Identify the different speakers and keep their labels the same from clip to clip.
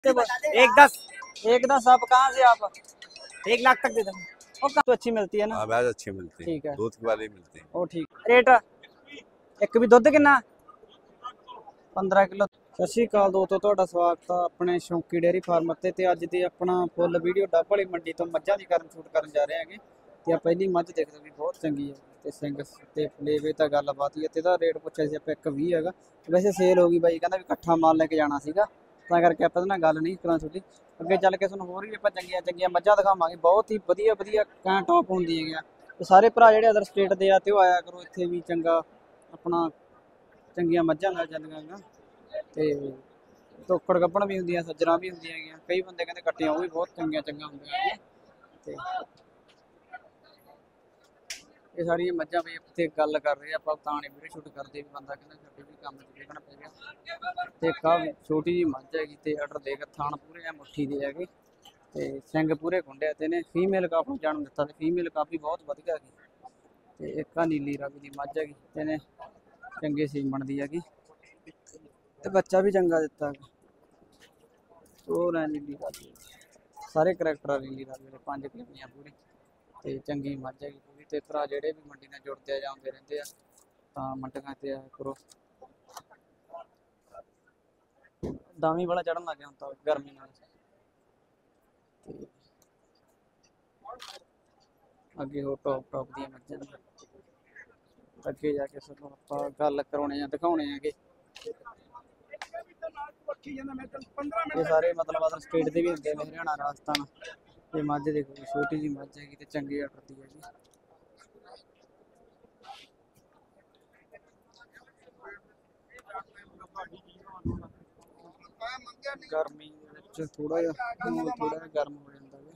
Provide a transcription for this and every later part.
Speaker 1: एक 10।
Speaker 2: एक दस। आप कहाँ से आप?
Speaker 1: 1 लाख तक दे देंगे।
Speaker 2: और तो अच्छी मिलती है ना?
Speaker 3: हाँ भैंस अच्छी मिलती है,
Speaker 2: ठीक है।
Speaker 3: दूध वाली मिलती है।
Speaker 2: ਉਹ ਠੀਕ ਰੇਟ ਇੱਕ ਵੀ ਦੁੱਧ ਕਿੰਨਾ? 15 ਕਿਲੋ। ਸਤਿ ਸ਼੍ਰੀ ਅਕਾਲ ਦੋਸਤੋ, ਤੁਹਾਡਾ ਸਵਾਗਤ ਆ ਆਪਣੇ ਸ਼ੌਂਕੀ ਡੇਅਰੀ ਫਾਰਮ ਤੇ ਅੱਜ ਦੀ ਆਪਣਾ ਫੁੱਲ ਵੀਡੀਓ ਡੱਬ ਵਾਲੀ ਮੰਡੀ ਤੋਂ ਮੱਝਾਂ ਦੀ ਸ਼ੂਟ ਕਰਨ ਜਾ ਰਹੇ ਹੈਗੇ। ਤੇ ਆ ਪਹਿਲੀ ਮੱਝ ਦੇਖਦੇ ਵੀ ਬਹੁਤ ਚੰਗੀ ਹੈ ਤੇ ਸਿੰਘ ਤੇ ਫਲੇਵੇ ਤਾਂ ਗੱਲਬਾਤ ਹੀ ਹੈ। ਤੇ ਇਹਦਾ ਰੇਟ ਪੁੱਛਿਆ ਸੀ ਆਪਾਂ 1.20 ਹੈਗਾ। ਵੈਸੇ ਸੇਲ ਹੋ ਗਈ ਬਾਈ ਕਹਿੰਦਾ ਵੀ ਇਕੱਠਾ ਮਾਲ ਲੈ ਕੇ ਜਾਣਾ ਸੀਗਾ, ਤਾਂ ਕਰਕੇ ਆਪਾਂ ਇਹਦੇ ਨਾਲ ਗੱਲ ਨਹੀਂ ਕਰਾਂ ਤੁਹਾਡੀ। ਅੱਗੇ ਚੱਲ ਕੇ ਤੁਹਾਨੂੰ ਹੋਰ ਵੀ ਆਪਾਂ ਚੰਗੀਆਂ ਮੱਝਾਂ ਦਿਖਾਵਾਂਗੇ, ਬਹੁਤ ਹੀ ਵਧੀਆ ਕਾਂ ਟੌਪ ਹੁੰਦੀ ਹੈਗੀਆਂ। ਤੇ ਸਾਰੇ ਭਰਾ ਜਿਹੜੇ ਅਦਰ ਸਟੇਟ ਦੇ ਆ ਤੇ ਉਹ ਆਇਆ ਕਰੋ, ਇੱਥੇ ਵੀ ਚੰਗਾ ਆਪਣਾ ਚੰਗੀਆਂ ਮੱਝਾਂ ਮਿਲ ਜਾਂਦੀਆਂ ਤੇ ਤੋਕੜ ਗੱਭਣ ਵੀ ਹੁੰਦੀਆਂ, ਸੱਜਰਾਂ ਵੀ ਹੁੰਦੀਆਂ ਹੈਗੀਆਂ। ਕਈ ਬੰਦੇ ਕਹਿੰਦੇ ਕੱਟੀਆਂ ਉਹ ਵੀ ਬਹੁਤ ਚੰਗੀਆਂ ਹੁੰਦੀਆਂ ਹੈਗੀਆਂ। ਤੇ ਇਹ ਸਾਰੀਆਂ ਮੱਝਾਂ ਵੀ ਇੱਥੇ ਗੱਲ ਕਰ ਰਹੇ ਆਪਾਂ ਤਾਂ ਨਹੀਂ ਵੀਡੀਓ ਸ਼ੂਟ ਕਰਦੇ, ਵੀ ਬੰਦਾ ਕਹਿੰਦਾ ਸਾਡੇ ਵੀ ਕੰਮ 'ਚ ਦੇਖਣਾ ਪੈ ਗਿਆ। ਤੇ ਕਾਫੀ ਛੋਟੀ ਜਿਹੀ ਮੱਝ ਹੈਗੀ ਤੇ ਆਰਡਰ ਦੇਖ ਥਾਣ ਪੂਰੇ ਆ ਮੁੱਠੀ ਦੇ ਹੈਗੇ ਤੇ ਸਿੰਘ ਪੂਰੇ ਗੁੰਡਿਆ ਤੇ ਨੇ ਫੀਮੇਲ ਕਾਫ ਨੂੰ ਜਨਮ ਦਿੱਤਾ ਤੇ ਫੀਮੇਲ ਕਾਫੀ ਬਹੁਤ ਵਧੀਆ ਹੈਗੀ। ਤੇ ਇੱਕ ਆ ਨੀਲੀ ਰੰਗ ਦੀ ਮੱਝ ਹੈਗੀ ਤੇ ਨੇ ਚੰਗੇ ਸੀਮਣ ਦੀ ਹੈਗੀ ਤੇ ਬੱਚਾ ਵੀ ਚੰਗਾ ਦਿੱਤਾ ਹੈਗਾ। ਹੋਰ ਹੈ ਨੀਲੀ ਰੰਗ, ਸਾਰੇ ਕਰੈਕਟਰ ਨੀਲੀ ਰੰਗ ਦੇ 5 ਕਿਲੋਆਂ ਪੂਰੀ ਤੇ ਚੰਗੀ ਮੱਝ ਹੈਗੀ ਪੂਰੀ। ਤੇ ਭਰਾ ਜਿਹੜੇ ਵੀ ਮੰਡੀ ਨਾਲ ਜੁੜਦੇ ਜਾਂਦੇ ਰਹਿੰਦੇ ਆ ਤਾਂ ਮੰਡੀਆਂ ਤੇ ਆਇਆ ਕਰੋ। ਦਾਮੀ ਵਾਲਾ ਚੜਨ ਲੱਗ ਗਿਆ ਹੁਣ ਤਾਂ ਗਰਮੀ ਨਾਲ। ਅੱਗੇ ਹੋਰ ਟੌਪ ਦੀਆਂ ਮੱਝਾਂ ਅੱਗੇ ਜਾ ਕੇ ਸਾਨੂੰ ਆਪਾਂ ਗੱਲ ਕਰਾਉਣੇ ਆ, ਦਿਖਾਉਣੇ ਆਗੇ। ਇਹ ਸਾਰੇ ਮਤਲਬ ਅਦਰ ਸਟੇਟ ਦੇ ਵੀ ਹੁੰਦੇ ਨੇ, ਹਰਿਆਣਾ ਰਾਜਸਥਾਨ। ਤੇ ਮੱਝ ਦੇਖੋ ਛੋਟੀ ਜਿਹੀ ਮੱਝ ਹੈਗੀ ਤੇ ਚੰਗੀ ਆਰਡਰ ਦੀ ਹੈਗੀ। ਗਰਮੀ ਵਿੱਚ ਥੋੜਾ ਜਿਹਾ ਗਰਮ ਹੋ ਜਾਂਦਾ ਹੈ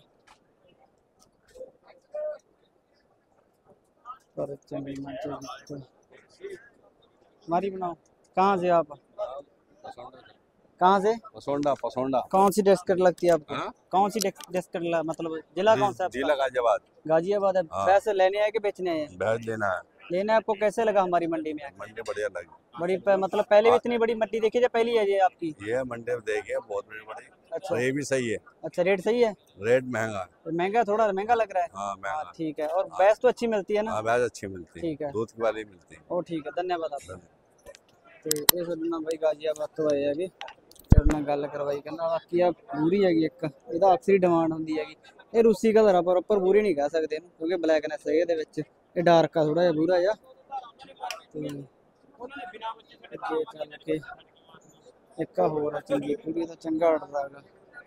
Speaker 2: पर चंगी मच। हमारी बनाओ। कहाँ से आप? कहाँ से?
Speaker 3: पसोंडा।
Speaker 2: कौन सी डिस्ट्रिक्ट लगती है आपको? कौन सी डिस्ट्रिक्ट मतलब जिला कौन सा?
Speaker 3: जिला
Speaker 2: गाजियाबाद है। भैंस लेने आए कि बेचने आए?
Speaker 3: भैंस लेना है।
Speaker 2: लेना है। आपको कैसे लगा हमारी मंडी में?
Speaker 3: मंडी बढ़िया लगी।
Speaker 2: बड़ी मतलब पहले भी इतनी बड़ी मंडी देखी है, पहली है ये आपकी?
Speaker 3: ये मंडी देखिए बहुत बड़ी।
Speaker 2: अच्छा,
Speaker 3: ये भी सही है।
Speaker 2: अच्छा, रेट सही है?
Speaker 3: रेट महंगा
Speaker 2: महंगा, थोड़ा महंगा लग रहा है।
Speaker 3: हाँ महंगा।
Speaker 2: ठीक है। और भैंस तो अच्छी मिलती है ना?
Speaker 3: हाँ भैंस अच्छी मिलती है,
Speaker 2: ठीक है,
Speaker 3: दूध वाली मिलती है।
Speaker 2: ओ ठीक है, धन्यवाद आपका। ਤੇ ਇਹ ਸਾਡੇ ਨਾਲ ਬਾਈ ਗਾਜੀਆਬਾਦ ਤੋਂ ਆਏ ਹੈਗੇ, ਸਾਡੇ ਨਾਲ ਗੱਲ ਕਰਵਾਈ। ਕਹਿੰਦਾ ਬਾਕੀ ਆ ਪੂਰੀ ਹੈਗੀ ਇੱਕ, ਇਹਦਾ ਅਕਸਰ ਡਿਮਾਂਡ ਹੁੰਦੀ ਹੈਗੀ। ਇਹ ਰੂਸੀ ਕਲਰ ਆ ਪਰ ਉੱਪਰ ਪੂਰੀ ਨਹੀਂ ਕਹਿ ਸਕਦੇ ਇਹਨੂੰ, ਕਿਉਂਕਿ ਬਲੈਕਨੈਸ ਹੈ ਇਹਦੇ ਵਿੱਚ। ਇਹ ਡਾਰਕ ਆ ਥੋੜਾ ਜਿਹਾ ਪੂਰਾ ਜਿਹਾ। ਤੇ ਅੱਗੇ ਚੱਲ ਕੇ ਇੱਕ ਹੋਰ ਆ ਚੰਗੀ ਪੂਰੀ ਦਾ ਚੰਗਾ ਆਰਡਰ ਹੈਗਾ।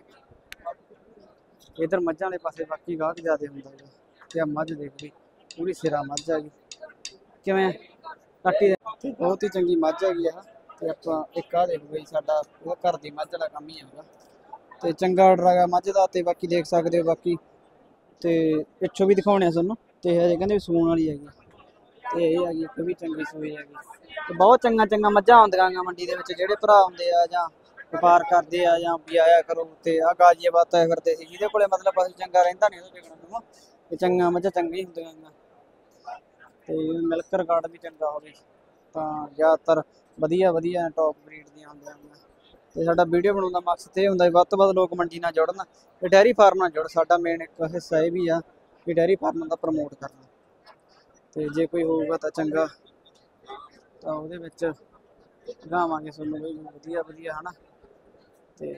Speaker 2: ਇਧਰ ਮੱਝਾਂ ਦੇ ਪਾਸੇ ਬਾਕੀ ਗਾਹਕ ਜ਼ਿਆਦਾ ਹੁੰਦਾ ਹੈਗਾ। ਤੇ ਆ ਮੱਝ ਦੇਖ ਲਈ ਪੂਰੀ ਸਿਰਾ ਮੱਝ ਹੈਗੀ, ਕਿਵੇਂ ਕੱਟੀ ਬਹੁਤ ਹੀ ਚੰਗੀ ਮੱਝ ਹੈਗੀ ਆ। ਤੇ ਆਪਾਂ ਇੱਕ ਆ ਦੇਖ ਬਈ ਸਾਡਾ ਉਹ ਘਰ ਦੀ ਮੱਝ ਦਾ ਕੰਮ ਹੀ ਹੈਗਾ ਤੇ ਚੰਗਾ ਆਰਡਰ ਹੈਗਾ ਮੱਝ ਦਾ। ਤੇ ਬਾਕੀ ਦੇਖ ਸਕਦੇ ਹੋ, ਬਾਕੀ ਤੇ ਪਿੱਛੋਂ ਵੀ ਦਿਖਾਉਣੇ ਆ ਤੁਹਾਨੂੰ। ਤੇ ਹਜੇ ਕਹਿੰਦੇ ਸੂਣ ਵਾਲੀ ਹੈਗੀ ਤੇ ਇਹ ਹੈਗੀ ਇੱਕ ਵੀ ਚੰਗੀ ਸੂਈ ਹੈਗੀ। ਤੇ ਬਹੁਤ ਚੰਗਾ ਮੱਝਾਂ ਹੁੰਦੀਆਂ ਮੰਡੀ ਦੇ ਵਿੱਚ। ਜਿਹੜੇ ਭਰਾ ਹੁੰਦੇ ਆ ਜਾਂ ਵਪਾਰ ਕਰਦੇ ਆ ਜਾਂ ਵੀ ਆਇਆ ਕਰੋ। ਤੇ ਆ ਗਾਜੀਆਬਾਦ ਤਾਂ ਫਿਰਦੇ ਸੀ, ਜਿਹਦੇ ਕੋਲੇ ਮਤਲਬ ਅਸੀਂ ਚੰਗਾ ਰਹਿੰਦਾ ਨਹੀਂ ਉਹਦੇ ਦੇਖਣਾ ਤੇ ਚੰਗਾ ਮੱਝਾਂ ਚੰਗੀ ਹੁੰਦੀਆਂ। ਤੇ ਮਿਲਕ ਰਿਕਾਰਡ ਵੀ ਚੰਗਾ ਹੋਵੇ ਤਾਂ ਜ਼ਿਆਦਾਤਰ ਵਧੀਆ ਟੌਪ ਬਰੀਡ ਦੀਆਂ ਹੁੰਦੀਆਂ। ਤੇ ਸਾਡਾ ਵੀਡੀਓ ਬਣਾਉਣ ਦਾ ਮਕਸਦ ਇਹ ਹੁੰਦਾ ਵੀ ਵੱਧ ਤੋਂ ਵੱਧ ਲੋਕ ਮੰਡੀ ਨਾਲ ਜੁੜਨ ਤੇ ਡੈਰੀ ਫਾਰਮ ਨਾਲ ਜੁੜ। ਸਾਡਾ ਮੇਨ ਇੱਕ ਹਿੱਸਾ ਇਹ ਵੀ ਆ ਕਿ ਡੈਰੀ ਫਾਰਮ ਦਾ ਪ੍ਰਮੋਟ ਕਰਨਾ। ਤੇ ਜੇ ਕੋਈ ਹੋਊਗਾ ਤਾਂ ਚੰਗਾ ਤਾਂ ਉਹਦੇ ਵਿੱਚ ਦਿਖਾਵਾਂਗੇ ਤੁਹਾਨੂੰ ਬਈ ਵਧੀਆ ਹਨਾ। ਤੇ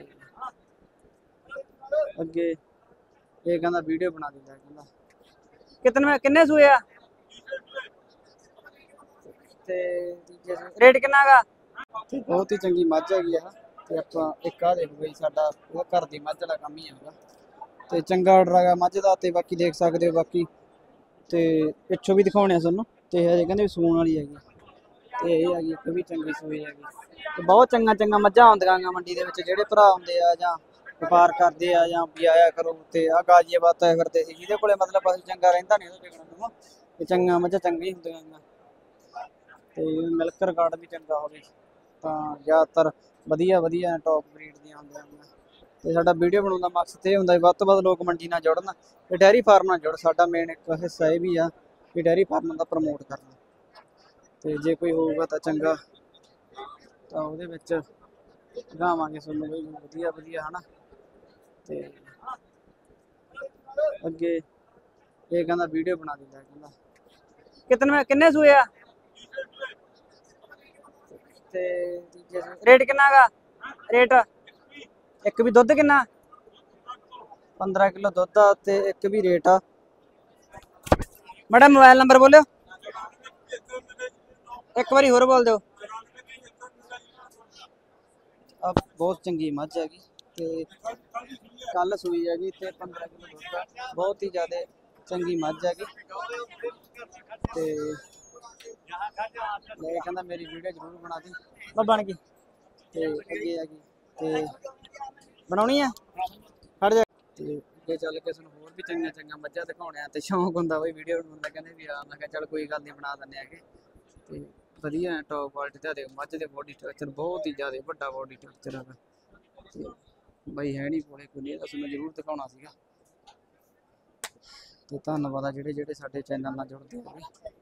Speaker 2: ਅੱਗੇ ਇਹ ਕਹਿੰਦਾ ਵੀਡੀਓ ਬਣਾ ਦਿੰਦਾ, ਕਹਿੰਦਾ ਕਿੰਨੇ ਸੂਏ ਆ ਤੇ ਰੇਟ ਕਿੰਨਾ ਗਾ? ਤੇ ਬਹੁਤ ਹੀ ਚੰਗੀ ਮੱਝ ਹੈਗੀ ਆ। ਤੇ ਆਪਾਂ ਇੱਕ ਆ ਦੇਖ ਬਈ ਸਾਡਾ ਉਹ ਘਰ ਦੀ ਮੱਝ ਦਾ ਕੰਮ ਹੀ ਹੈਗਾ ਤੇ ਚੰਗਾ ਆਰਡਰ ਹੈਗਾ ਮੱਝ ਦਾ। ਤੇ ਬਾਕੀ ਦੇਖ ਸਕਦੇ ਹੋ, ਬਾਕੀ ਤੇ ਪਿੱਛੋਂ ਵੀ ਦਿਖਾਉਣੇ ਆ ਤੁਹਾਨੂੰ। ਤੇ ਹਜੇ ਕਹਿੰਦੇ ਸੂਣ ਵਾਲੀ ਹੈਗੀ ਤੇ ਇਹ ਹੈਗੀ ਇੱਕ ਵੀ ਚੰਗੀ ਸੂਈ ਹੈਗੀ। ਤੇ ਬਹੁਤ ਚੰਗਾ ਮੱਝਾਂ ਹੁੰਦੀਆਂ ਮੰਡੀ ਦੇ ਵਿੱਚ। ਜਿਹੜੇ ਭਰਾ ਹੁੰਦੇ ਆ ਜਾਂ ਵਪਾਰ ਕਰਦੇ ਆ ਜਾਂ ਵੀ ਆਇਆ ਕਰੋ। ਤੇ ਆ ਗਾਜੀਆਬਾਦ ਤਾਂ ਫਿਰਦੇ ਸੀ, ਜਿਹਦੇ ਕੋਲੇ ਮਤਲਬ ਅਸੀਂ ਚੰਗਾ ਰਹਿੰਦਾ ਨਹੀਂ ਉਹਦੇ ਦੇਖਣਾ ਤੇ ਚੰਗਾ ਮੱਝਾਂ ਚੰਗੀ ਹੁੰਦੀਆਂ। ਤੇ ਮਿਲਕ ਰਿਕਾਰਡ ਵੀ ਚੰਗਾ ਹੋਵੇ ਤਾਂ ਜ਼ਿਆਦਾਤਰ ਵਧੀਆ ਟੌਪ ਬਰੀਡ ਦੀਆਂ ਹੁੰਦੀਆਂ। ਤੇ ਸਾਡਾ ਵੀਡੀਓ ਬਣਾਉਣ ਦਾ ਮਕਸਦ ਇਹ ਹੁੰਦਾ ਵੀ ਵੱਧ ਤੋਂ ਵੱਧ ਲੋਕ ਮੰਡੀ ਨਾਲ ਜੁੜਨ ਤੇ ਡੈਰੀ ਫਾਰਮ ਨਾਲ ਜੁੜ। ਸਾਡਾ ਮੇਨ ਇੱਕ ਹਿੱਸਾ ਇਹ ਵੀ ਆ ਕਿ ਡੈਰੀ ਫਾਰਮ ਦਾ ਪ੍ਰਮੋਟ ਕਰਨਾ। ਤੇ ਜੇ ਕੋਈ ਹੋਊਗਾ ਤਾਂ ਚੰਗਾ ਤਾਂ ਉਹਦੇ ਵਿੱਚ ਦਿਖਾਵਾਂਗੇ ਤੁਹਾਨੂੰ ਬਈ ਵਧੀਆ ਵਧੀਆ ਹਨਾ। ਤੇ ਅੱਗੇ ਇਹ ਕਹਿੰਦਾ ਵੀਡੀਓ ਬਣਾ ਦਿੰਦਾ, ਕਹਿੰਦਾ ਕਿੰਨੇ ਸੂਏ ਆ ਤੇ ਰੇਟ ਕਿੰਨਾ ਗਾ? ਰੇਟ ਇੱਕ ਵੀ ਦੁੱਧ ਕਿੰਨਾ? 15 ਕਿਲੋ ਦੁੱਧ ਆ ਤੇ ਇੱਕ ਵੀ ਰੇਟ ਆ। ਮੈਡਮ ਮੋਬਾਈਲ ਨੰਬਰ ਬੋਲਿਓ ਇੱਕ ਵਾਰੀ ਹੋਰ ਬੋਲ ਦਿਓ। ਆ ਬਹੁਤ ਚੰਗੀ ਮੱਝ ਹੈਗੀ ਤੇ ਕੱਲ ਸੂਈ ਹੈਗੀ ਤੇ 15 ਕਿਲੋ ਦੁੱਧ ਆ, ਬਹੁਤ ਹੀ ਜ਼ਿਆਦਾ ਚੰਗੀ ਮੱਝ ਹੈਗੀ। ਤੇ ਇਹ ਕਹਿੰਦਾ ਮੇਰੀ ਵੀਡੀਓ ਜ਼ਰੂਰ ਬਣਾ ਦੀ, ਮੈਂ ਬਣ ਗਈ। ਤੇ ਅੱਗੇ ਹੈਗੀ ਤੇ ਬਣਾਉਣੀ ਆ ਖੜ ਜਾ। ਤੇ ਅੱਗੇ ਚੱਲ ਕੇ ਤੁਹਾਨੂੰ ਹੋਰ ਵੀ ਚੰਗੀਆਂ ਚੰਗੀਆਂ ਮੱਝਾਂ ਦਿਖਾਉਣਿਆ ਤੇ ਸ਼ੌਂਕ ਹੁੰਦਾ ਬਈ ਵੀਡੀਓ ਬਣਾਉਣ ਦਾ। ਕਹਿੰਦੇ ਵੀ ਆ, ਮੈਂ ਕਿਹਾ ਚੱਲ ਕੋਈ ਗੱਲ ਨਹੀਂ ਬਣਾ ਦਿੰਦੇ ਹੈਗੇ। ਤੇ ਵਧੀਆ ਟੌਪ ਕੁਆਲਿਟੀ ਦਾ ਦੇ ਮੱਝ ਦੇ ਬੋਡੀ ਸਟਰਕਚਰ ਬਹੁਤ ਹੀ ਜ਼ਿਆਦਾ ਵੱਡਾ ਬੋਡੀ ਸਟਰਕਚਰ ਹੈਗਾ। ਤੇ ਬਈ ਹੈ ਨਹੀਂ ਕੋਲੇ ਕੋਈ, ਅਸੀਂ ਮੈਂ ਜ਼ਰੂਰ ਦਿਖਾਉਣਾ ਸੀਗਾ। ਤੇ ਧੰਨਵਾਦ ਆ ਜਿਹੜੇ ਸਾਡੇ ਚੈਨਲ ਨਾਲ ਜੁੜਦੇ ਹੋਗੇ।